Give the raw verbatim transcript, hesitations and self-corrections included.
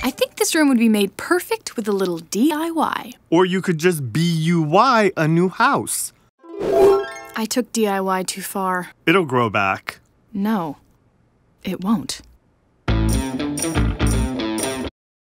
I think this room would be made perfect with a little D I Y. Or you could just B U Y a new house. I took D I Y too far. It'll grow back. No, it won't.